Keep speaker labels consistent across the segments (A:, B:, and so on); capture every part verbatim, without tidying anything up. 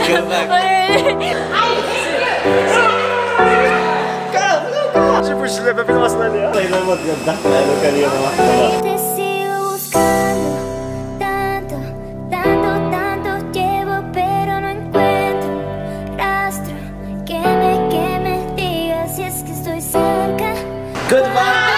A: شوفوا الجلابه فين واصله ليها. والله الا الموت ديال الضحك مع لوكا اليوم واحد Goodbye.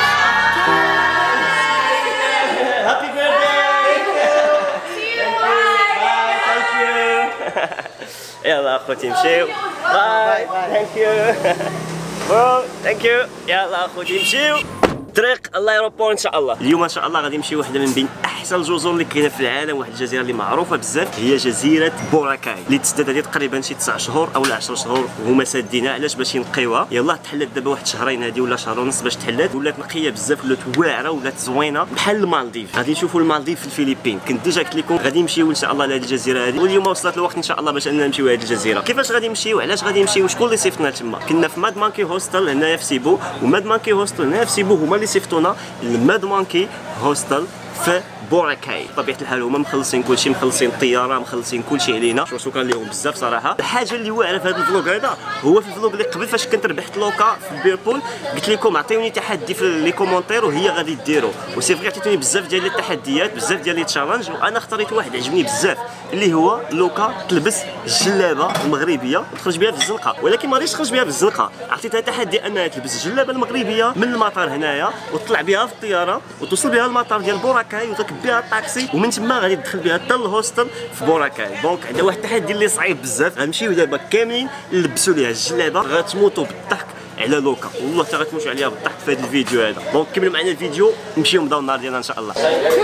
A: Happy birthday. See you. Bye. Thank you. يلا اخوتي مشيو. باي. Thank you. Bro, thank you. يلا اخوتي مشيو. طريق الايروبور ان شاء الله. اليوم ان شاء الله غادي نمشيو واحده من بين احسن الجزر اللي كاينه في العالم، واحد الجزيره اللي معروفه بزاف هي جزيره بوراكاي اللي تسدد هذه تقريبا شي تسع شهور او عشرة شهور وهما سادينها. علاش؟ باش ينقيوها. يلاه تحلت دابا واحد شهرين هذه ولا شهر ونص باش تحلت، ولات نقيه بزاف، ولات واعره، ولات زوينه بحال المالديف. غادي نشوفوا المالديف في الفلبين. كنت ديجا قلت لكم غادي نمشيو ان شاء الله لهذه الجزيره هذه، واليوم وصلت الوقت ان شاء الله باش اننا نمشيو لهذه الجزيره. كيفاش غادي نمشيو؟ علاش غادي نمشيو؟ شكون اللي صيفطنا تما؟ كنا في ماد مانكي هوستل هنايا في سيبو، وماد مانكي هوستل هنايا في سيبو هما اللي صيفطونا الماد مانكي هوستل في بوراكاي. بطبيعه الحال هما مخلصين كلشي، مخلصين الطياره، مخلصين كلشي علينا. شكرا لهم بزاف صراحه. الحاجه اللي واعره في هذا الفلوق هذا هو في الفلوق اللي قبل فاش كنت ربحت لوكا في بيربول قلت لكم عطيوني تحدي في لي كومونتير وهي غادي ديروا، وسي فغي عطيتوني بزاف ديال التحديات، بزاف ديال لي تشالنج، وانا اختاريت واحد عجبني بزاف اللي هو لوكا تلبس الجلابه المغربيه وتخرج بها في الزنقه. ولكن ما غاديش تخرج بها في الزنقه، عطيتها تحدي انها تلبس الجلابه المغربيه من المطار هنايا وتطلع بها في الطياره وتوصل بها المطار ديال بوراكاي وتركب بها الطاكسي، ومن تما غادي تدخل بها حتى الهوستل في بوراكاي. دونك عندها واحد التحدي اللي صعيب بزاف. غنمشيو دابا كاملين نلبسوا ليها الجلابه، غتموتوا بالضحك على لوكا، والله حتى غتموتوا عليها بالضحك في هذا الفيديو هذا. دونك كملوا معنا الفيديو، نمشيو نبداو النهار ديالنا ان شاء الله.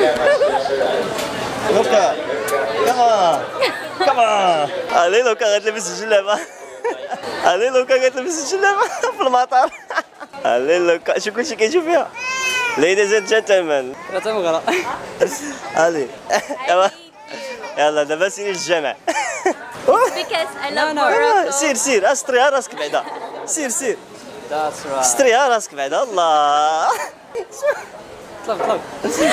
A: لوكا كمان كمان الي لوكا غتلبس الجلابه. الي لوكا غتلبس الجلابه في المطار. الي لوكا شوف كلشي كيشوف فيها. Ladies and gentlemen.
B: غتمغرى.
A: الي يلا دابا سيري للجامع.
C: Because I love Morocco.
A: سير سير استريها راسك بعدا. سير سير.
B: That's right.
A: استريها راسك بعدا. الله.
B: طلب طلب.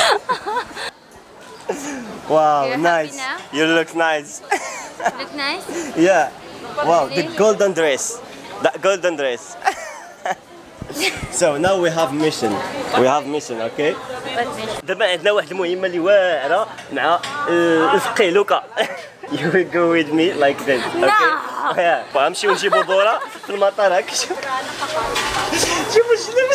A: Wow,
C: You're
A: nice.
C: happy now?
A: You look nice.
C: Look nice.
A: Yeah. Wow, the golden dress. That golden dress. So now we have mission. We have mission, okay?
C: What mission?
A: دابا عندنا واحد المهمة اللي واعرة مع الفقيه لوكا. You will go with me like this, okay? Yeah. غنمشيو نجيبو دورة في المطار هاك. شوفوا الجلابة.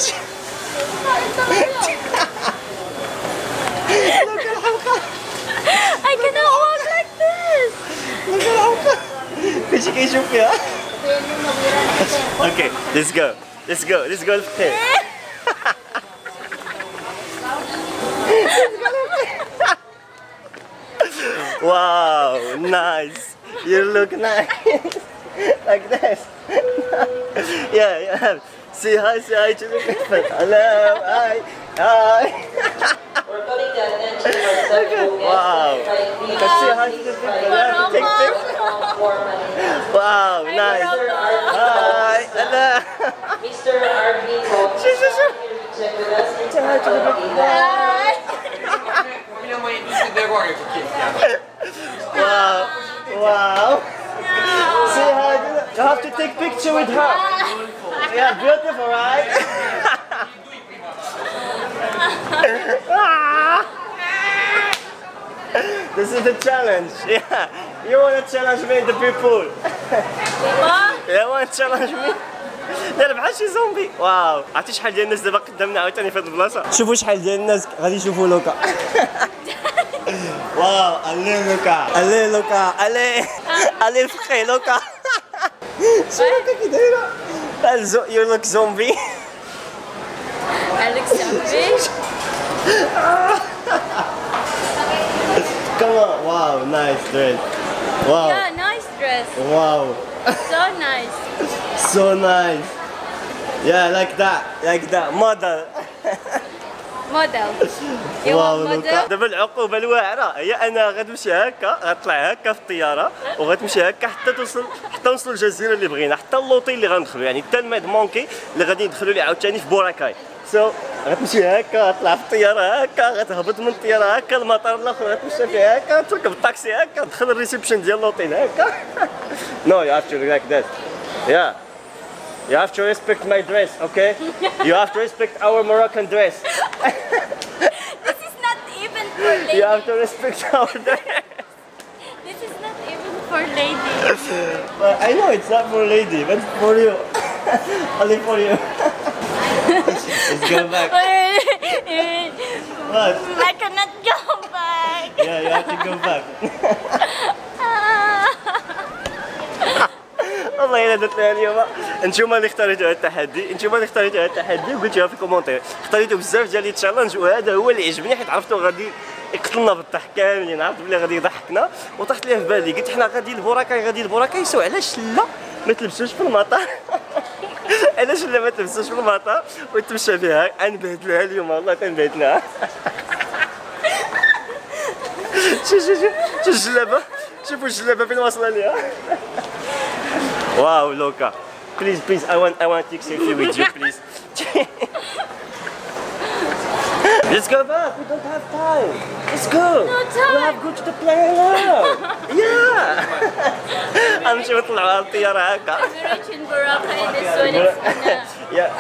A: لوكا الحلقة.
C: I cannot walk like this.
A: لوكا الحلقة. كلشي كيشوف فيها. Okay, let's go. Let's go, let's go الفقيه. Wow, nice. You look nice. Like this. Yeah, yeah. Say hi, say hi to the people. Hello, hi, hi. Wow. Say hi to the people. Take pictures. Wow, nice. Hi, hello.
D: Mister Arvindo,
A: Shoo, shoo, shoo.
D: check with us.
A: Say hi to the people. Wow, wow. Say hi. You have to take picture with her. Yeah, beautiful, right? This is the challenge. Yeah, you want to challenge me, the people?
C: What?
A: You want to challenge me? داير بحال شي زومبي. واو، عرفتي شحال ديال الناس دابا قدامنا عاوتاني في هاد البلاصه؟ شوفوا شحال ديال الناس غادي يشوفوا لوكا. واو، الي لوكا، الي لوكا، الي الي الفقيه لوكا. شو لوكا كي دايره؟ يو لوك زومبي.
C: I look selfish.
A: Come on, wow, nice dress. Wow.
C: Yeah, nice dress.
A: Wow.
C: So nice.
A: So nice. Yeah, like that, like that. Model.
C: Model. You
A: واو
C: want
A: لوكا.
C: model?
A: دابا العقوبه الواعره هي انا غتمشي هكا، غطلع هكا في الطياره وغتمشي هكا حتى توصل، حتى نوصلوا للجزيره اللي بغينا، حتى اللوطي اللي غندخلوا، يعني حتى الماد مونكي اللي غادي ندخلوا ليه عاوتاني في بوراكاي. سو غتمشي هكا غتطلع في الطياره هكا غتهبط من الطياره هكا المطار الاخر غتمشى فيه هكا تركب الطاكسي هكا تدخل الريسبشن ديال لوطيل هكا. نو يو هاف تو لايك ذات. يا You have to respect my dress, okay? You have to respect our Moroccan dress.
C: This is not even for ladies.
A: You have to respect our dress.
C: This is not even for ladies.
A: But I know it's not for lady, but it's for you. Only for you. Let's go back. What?
C: I cannot go back.
A: Yeah, you have to go back. والله الا درت لها اليوم. انتوما اللي اختاريتوا هذا التحدي، انتوما اللي اختاريتوا هذا التحدي وقلتوها في الكومونتير، اختاريتوا بزاف ديال لي تشالنج وهذا هو اللي عجبني حيت عرفتوا غادي يقتلنا بالضحك كاملين، عرفت بلي غادي يضحكنا وطاحت ليه في بالي قلت حنا غادي البوراكاي غادي البوراكاي سو علاش لا ما تلبسوش في المطار. علاش لا ما تلبسوش في المطار وتمشى بها غنبهدلوها اليوم والله تنبهدلها. شوف شوف شوف الجلابه، شوفوا الجلابه فين واصله ليها. Wow, Loka. Please, please, I want, I want to take selfie with you, please. Let's go back. We don't have time. Let's go.
C: No time.
A: We have to go to the plane now. Yeah. I'm sure we'll على الطيارة هكا.
C: We're rich in Boracay. This one is gonna
A: Yeah.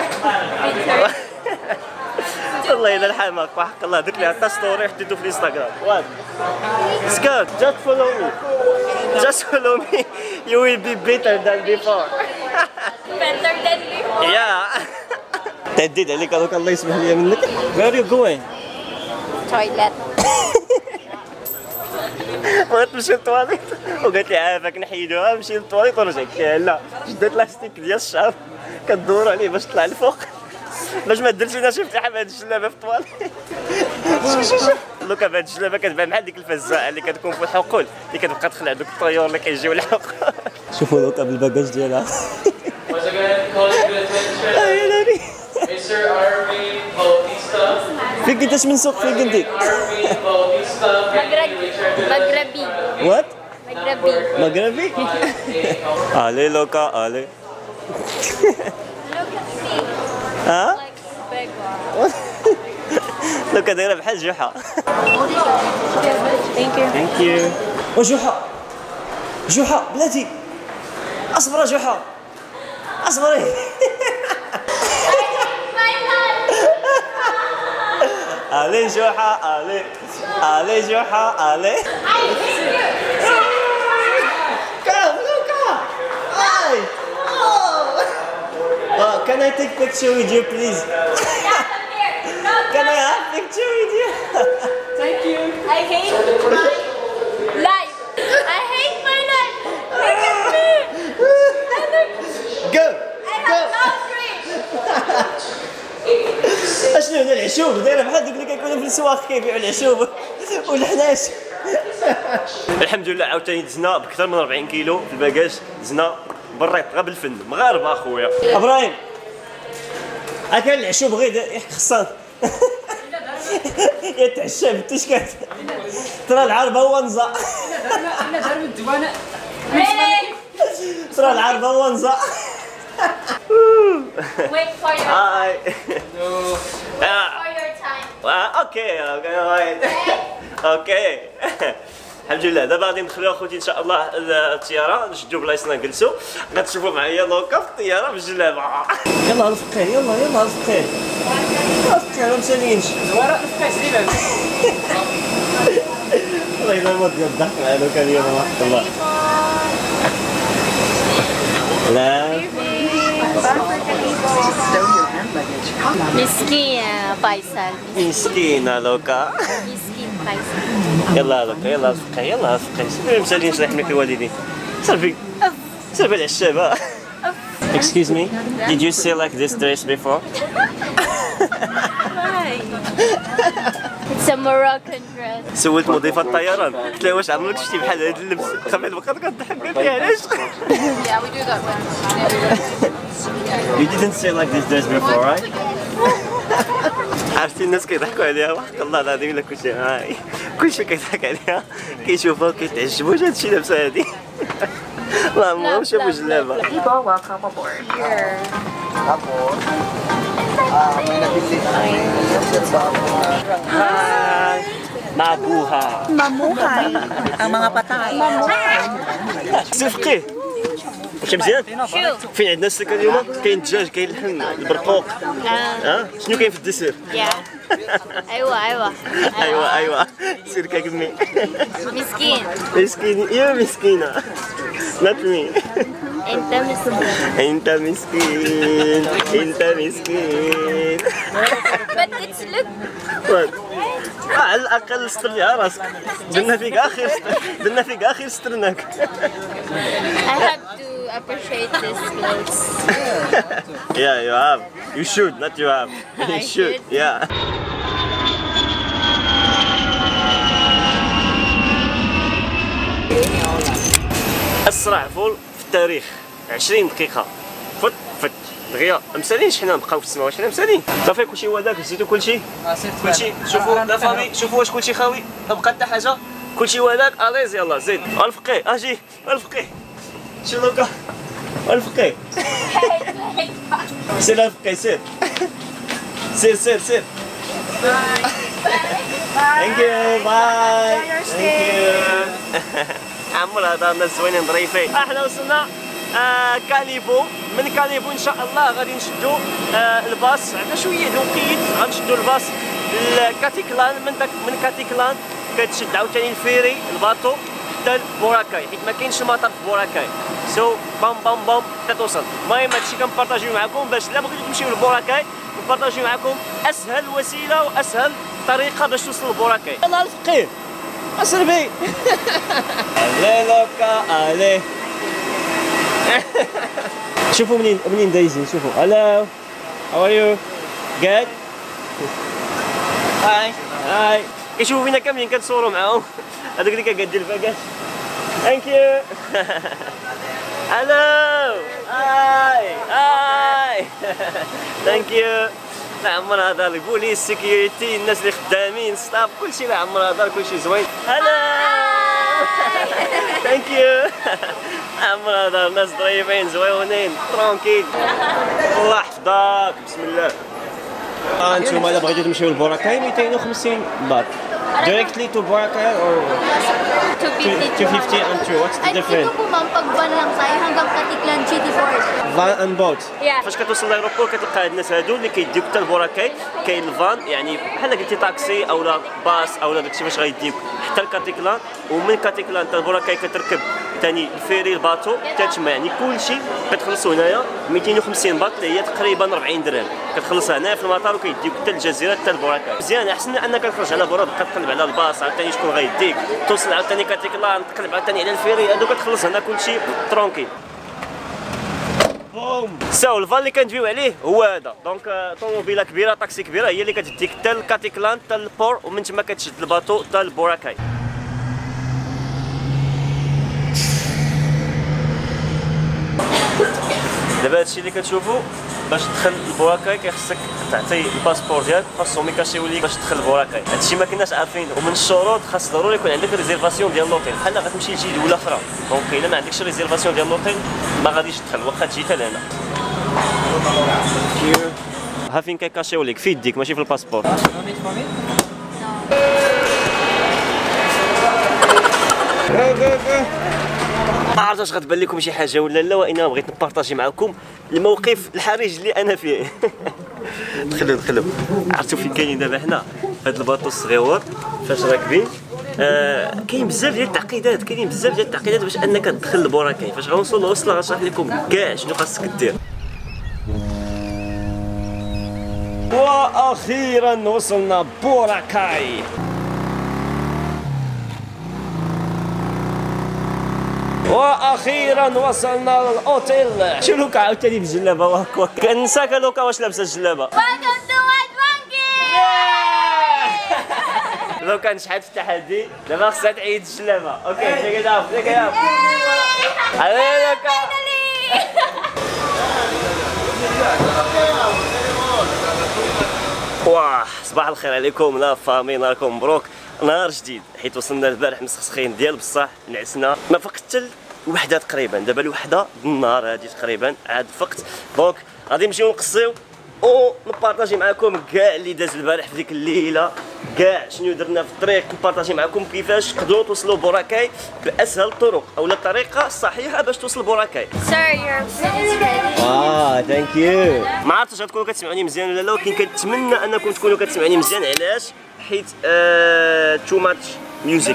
C: be
A: والله إلا الحماق وحق الله درت لها حتى ستوري حطيتو في الانستغرام. What? Let's go. Just follow me. Just follow me. You will be better than before.
C: better than before.
A: Yeah. تهديد عليك هذوك الله يسمح لي منك. Where are you going?
C: Toilet.
A: بغات تمشي للطواليت وقالت لي عافاك نحيدوها نمشي للطواليت ونرجع. قلت لها لا، شدات لاستيك ديال الشعر كدور عليه باش تطلع لفوق باش ما ديرش لنا شي فتحه بهاد الجلابه في الطواليت. لوكا بهاد الجلابه كتبان بحال ديك الفزاعه اللي كتكون في الحقول اللي كتبقى تخلع دوك الطيور اللي كيجيو الحقول. شوفوا لوكا بالباكاج ديالها.
D: Once again, calling the attention Mister Arvin Bautista.
A: فين كنتاش من سوق فين كنتي؟
D: Arvin Bautista, kindly return to the
C: Maghrebi.
A: وات؟
C: Maghrebi.
A: مغربي؟ الي لوكا الي.
C: Look at me.
A: ها؟
C: Like beggar.
A: لوكا دايره بحال جحا.
C: Thank you.
A: ثانك يو. وجحا جحا بلاتي اصبر جحا اصبري. الي جحا الي الي جحا الي. Come, Luca! Hi! Oh! Uh, can I take picture with you, please? Can I have picture with you?
C: Thank you. I hate my life. I hate my life. Look at me. I look.
A: Go!
C: I
A: Go!
C: have boundaries.
A: اشنو هنا العشوب دايره بحال دوك اللي كيكونوا في السواق كيبيعوا العشوب والحناش. الحمد لله عاوتاني دزنا بكثر من أربعين كيلو في الباكاج، دزنا بريط غير بالفن مغاربه اخويا. ابراهيم اكل العشوب غير خصان يتعشى بالتشكات ترى العربه هو نزا. ترى العربه هو نزا.
C: Wait for your
A: هاي.
C: for your time.
A: اوكي اوكي. الحمد لله دابا غادي ندخلوا اخوتي ان شاء الله الطياره نشدوا بلايصنا نجلسوا غتشوفوا معايا لوكا في الطياره بالجلابه. يلا الفقيه يلا يلا الفقيه الفقيه ما مسالينش
B: زوارة الفقيه سليمان.
A: والله الا ما ديال الضحك مع لوكا اليوم وحق الله. لا
C: مسكين فيصل.
A: مسكينه لوكا.
C: مسكين فيصل.
A: يلا لوكا يلا الفقيه يلا الفقيه سير ما مسالينش الله يحميك الوالدين. صافي صافي العشابه. Excuse me, did you see like this dress before?
C: Why? It's a Moroccan dress.
A: سولت مضيفة الطيران قلت لها واش عمرك شفتي بحال هذا اللبس؟ خافت بقات كضحك قالت لي علاش؟
C: Yeah, we do that one.
A: You didn't see like this dress before, right? عرفتي الناس كيضحكوا عليها وحق الله العظيم الا كلشي هاي كلشي كيضحك عليها كيشوفوها وكيتعجبوا واش هادشي لابسه هادي. الله ما شافوا جلابه.
C: Here.
E: Tapos, ah, may nabili kami
A: Hi! Mabuha!
F: Mamuhay ang mga patay.
A: صفقي واش مزيان؟ فين عندنا السكر اليوم كاين الدجاج كاين اللحم البرقوق ها شنو كاين في الديسير؟
C: يا ايوه ايوه
A: ايوا ايوا سير كاكمي
C: مسكين
A: مسكين يا مسكينه not me
C: انت مسكين
A: انت مسكين انت مسكين
C: but it's look
A: What? على الاقل ستر ليها راسك درنا فيك اخر درنا فيك اخر سترناك
C: I have to appreciate this clothes.
A: Yeah, you have. You should, not you have. You
C: I
A: should.
C: should.
A: Yeah. أسرع فول في التاريخ عشرين دقيقة. فت فت دغيا مسالينش حنا نبقاو في السماء واش حنا مسالين. صافي كلشي هو هذاك نسيتو كلشي. كلشي شوفوا لا فامي شوفوا واش كلشي خاوي ما بقى حتى حاجة. كلشي هو هذاك اليز يلاه زيد. الفقيه اجي الفقيه. شنو كا؟ الفقيه. سير الفقيه سير. سير سير سير. Thank you. Bye. Thank you. عمر هذا الناس زوينين ظريفين. احنا وصلنا آه كاليبو. من كاليبو ان شاء الله غادي نشدو آه الباص عندنا شويه الوقيت غنشدو الباص لكاتيكلان من داك من كاتيكلان كتشد عاوتاني الفيري الباطو حتى لبوراكاي حيت ما كاينش المطار في بوراكاي سو بام بام بام حتى توصل. المهم هادشي كنبارطاجيو معكم باش الا بغيتو تمشيو لبوراكاي كنبارطاجيو معكم اسهل وسيله واسهل طريقه باش توصل لبوراكاي. يلاه الفقيه اسربي الي لوكا الي شوفوا منين منين دايزين شوفوا هلو هاو ار يو جود هاي هاي كيشوفوا فينا كاملين كنصوروا معاهم هذاك اللي كيقاد الفاكاش ثانك يو هلو هاي هاي ثانك يو لا عمر هذا البوليس سيكيورتي الناس اللي خدامين ستاف كلشي لا عمر هذا كلشي زوين هلا ثانك يو عمر هذا الناس ظريفين زويونين ترونكيل الله يحفظك بسم الله. ها انتم الا بغيتو تمشيو لبوراكاي مئتين وخمسين بات directly to Boracay or two fifty and two what's the difference?
C: Dito po ma'am, pag van lang tayo hanggang Katiklan G T Forest.
A: Van and boat.
C: Yeah.
A: فاش كتوصل للايروبور كتلقى هاد الناس هادو اللي كيديوك حتى لبوراكاي كاين الفان يعني بحال قلتي طاكسي اولا باص اولا داكشي باش غيديوك حتى لكاتيكلان ومن كاتيكلان حتى لبوراكاي كتركب ثاني الفيري الباطو حتى تما يعني كلشي كتخلصوا هنايا مئتين وخمسين بات اللي هي تقريبا أربعين درهم كتخلصها هنايا في المطار وكيديوك حتى الجزيره حتى لبوراكاي. مزيان احسن انك تخرج على برا تبقى تقلب على الباص عاوتاني شكون غيديك توصل عاوتاني كاتيكلان تقلب عاوتاني على الفيري هادو كتخلص هنا كلشي ترونكيل. بوم ساو الفان اللي كندويو عليه هو هذا دونك طوموبيله كبيره طاكسي كبيره هي اللي كتديك حتى لكاتيكلان حتى للبور ومن تما كتشد الباطو حتى لبوراكاي. دابا هادشي اللي كتشوفوا باش تدخل لبوراكاي كيخصك تعطي الباسبور ديالك خاصهم يكاشيو ليك باش تدخل لبوراكاي. هادشي ما كناش عارفين ومن الشروط خاص ضروري يكون عندك ريزيرفاسيون ديال لوطيل بحال غتمشي لشي دوله اخرى دونك الا ما عندكش ريزيرفاسيون ديال لوطيل ما غاديش تدخل واخا تجي حتى لهنا. ها فين كيكاشيو ليك في يديك ماشي في الباسبور. ما عرفتش واش غتبان لكم شي حاجه ولا لا وانما بغيت نبارطاجي معكم الموقف الحرج اللي انا فيه. دخلوا دخلوا عرفتوا فين كاينين دابا حنا هاد الباطو الصغيور فاش راكبين آه كاين بزاف ديال التعقيدات كاينين بزاف ديال التعقيدات باش انك تدخل لبوراكاي. فاش غنوصلوا وصله غنشرح لكم كاع شنو خاصك دير. واخيرا وصلنا بوراكاي. واخيرا وصلنا للاوتيل. شو لوكا عاوتاني بالجلابه وهكا كنساك لوكا واش لابسه الجلابه.
C: Welcome to White Monkey.
A: لوكا نشحات في التحدي دابا خصها تعيد الجلابه. اوكي تيك ات اوف تيك ات اوف علي لوكا. واه صباح الخير عليكم لا فامي نهاركم مبروك نهار جديد حيت وصلنا البارح مسخسخين ديال بصح نعسنا ما فقت حتى الوحده تقريبا دابا الوحده النهار هادي تقريبا عاد فقت دونك غادي نمشيو نقصيو او نبارطاجي معكم كاع اللي داز البارح في ديك الليله، كاع شنو درنا في الطريق، نبارطاجي معكم كيفاش تقدروا توصلوا بوراكاي باسهل الطرق او الطريقه الصحيحه باش توصل بوراكاي.
C: Sir, your food is ready.
A: اه ثانك يو. ما عرفتش غتكونوا كتسمعوني مزيان ولا لا، ولكن كنتمنى انكم تكونوا كتسمعوني مزيان. علاش؟ حيت تو ماتش ميوزيك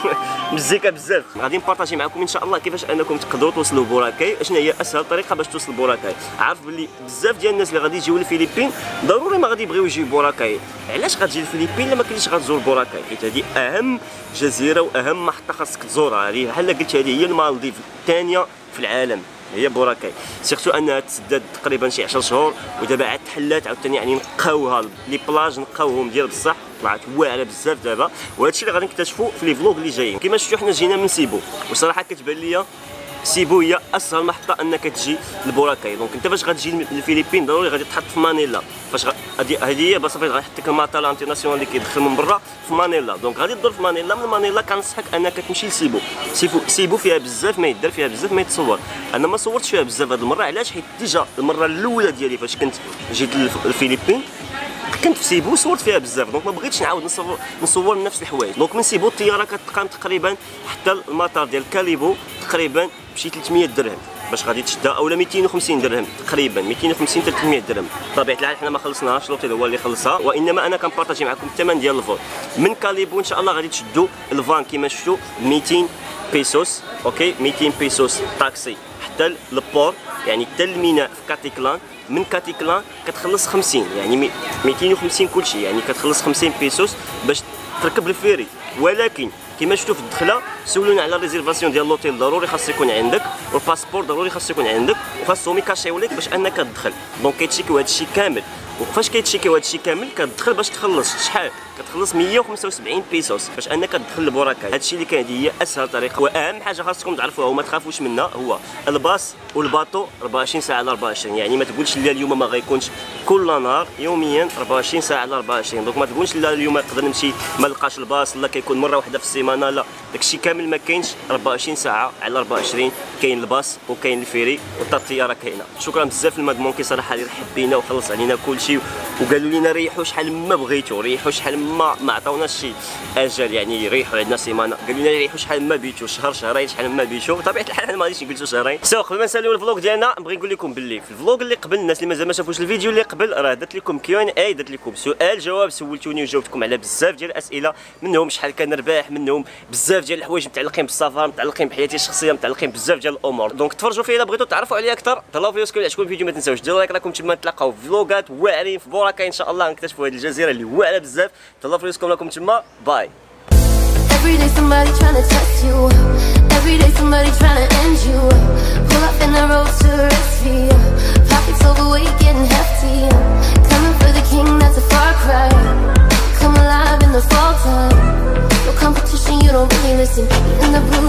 A: مزيكا بزاف. غادي نبارطاجي معكم ان شاء الله كيفاش انكم تقدروا توصلوا بوراكاي، اشنا هي اسهل طريقه باش توصل بوراكاي. عارف باللي بزاف ديال الناس اللي غادي يجيو للفلبين ضروري ما غادي يبغيو يجيو بوراكاي. علاش غتجي للفلبين لما كاينش غتزور بوراكاي؟ حيت هذه اهم جزيره واهم محطه خاصك تزورها. هذه بحال قلت هذه هي المالديف الثانيه في العالم، هي بوراكاي. سيرتو انها تسدد تقريبا شي عشر شهور ودابا عاد تحلات عاوتاني، يعني نقاوها لي بلاج نقاوهم ديال بصح، طلعت واعره بزاف دابا، وهذا الشيء اللي غادي نكتشفوا في لي فلوغ اللي جايين. كما شفتوا حنا جينا من سيبو، وصراحه كتبان ليا سيبو هي اسهل محطه انك تجي لبوراكاي. دونك انت فاش غتجي للفلبين ضروري غادي تحط في مانيلا. فاش هذه هذه هي بصافي غادي يحط لك المطار انترناسيونال اللي كيدخل من برا في مانيلا. دونك غادي تدور في مانيلا، من مانيلا كنصحك انك تمشي لسيبو. سيبو سيبو فيها بزاف ما يدار، فيها بزاف ما يتصور. انا ما صورتش فيها بزاف هذه المره، علاش؟ حيت ديجا المره الاولى ديالي فاش كنت جيت للفلبين كنت في سيبو صورت فيها بزاف، دونك ما بغيتش نعاود نصور نصور نفس الحوايج. دونك من سيبو الطياره كتقام تقريبا حتى المطار ديال كاليبو تقريبا بشي ثلاثمية درهم باش غادي تشدها، اولا مئتين وخمسين درهم تقريبا، مئتين وخمسين حتى ثلاثمية درهم. بطبيعه الحال حنا ما خلصناهاش، لوطيل هو اللي خلصها، وانما انا كنبارطاجي معكم الثمن ديال الفول. من كاليبو ان شاء الله غادي تشدوا الفان كما شفتوا مئتين بيسوس، اوكي مئتين بيسوس طاكسي حتى البور، يعني حتى الميناء في كاتيكلان. من كاتيكلان كتخلص خمسين، يعني مئتين وخمسين كلشي، يعني كتخلص خمسين بيسوس باش تركب الفيري. ولكن كما شفتوا في الدخله سولونا على الريزيرفاسيون ديال لوطيل، ضروري خاص يكون عندك، والباسبور ضروري خاص يكون عندك، وخاصهم يكاشيو لك باش انك تدخل. دونك كيتشيكيو هذا الشيء كامل، وفاش كيتشيكيو هذا الشيء كامل كتدخل باش تخلص شحال؟ كتخلص مئة وخمسة وسبعين بيسوس باش انك تدخل لبوراكاي. هذا الشيء اللي كان هي اسهل طريقه، واهم حاجه خاصكم تعرفوها وما تخافوش منها هو الباص والباطو أربعة وعشرين ساعه على أربعة وعشرين. يعني ما تقولش لا اليوم ما غيكونش، كل نهار يوميا أربعة وعشرين ساعه على أربعة وعشرين. دونك ما تقولش لا اليوم نقدر نمشي ما نلقاش الباص، لا كيكون مره واحده في السيمانه، لا داكشي كامل ما كاينش. أربعة وعشرين ساعه على أربعة وعشرين كاين الباص وكاين الفيري وحتى الطياره كاينه. شكرا بزاف للمادمونكي صراحه اللي رحب بينا وخلص علينا كلشي، وقالوا لنا ريحوا شحال ما بغيتوا، ريحوا شحال ما ما عطاوناش شي اجل، يعني ريحوا عندنا سيمانه، قالوا لنا ريحوا شحال ما بيتوا، شهر شهرين شحال ما بيتوا. بطبيعه الحال انا ما غاديش نقول شهرين. سو قبل ما نساليو الفلوق ديالنا نبغي نقول لكم باللي في الفلوق اللي قبل، الناس اللي مازال ما شافوش الفيديو اللي قبل، راه درت لكم كيو ان اي، درت لكم سؤال جواب، سولتوني وجاوبتكم على بزاف ديال الاسئله، منهم شحال كنربح، منهم بزاف ديال الحوايج متعلقين بالسفر، متعلقين بحياتي الشخصيه، متعلقين بزاف ديال الامور. دونك تفرجوا فيه الا بغيتوا تعرفوا عليا اكثر. تهلاو في يوسكم، عجبكم الفيديو ما تنساوش ديروا لايك، راكم تما نتلاقاو في فلوقات واعرين في بوراكاي ان شاء الله، نكتشفوا هذه الجزيره اللي واعره بزاف. تهلاو في يوسكم، راكم تما، باي.
G: Every day somebody trying to test you. Every day somebody trying to end you. Pull up in the road to rescue. Pockets overweight, getting hefty. Coming for the king, that's a far cry. Come alive in the fall time. No competition, you don't really listen. In the blue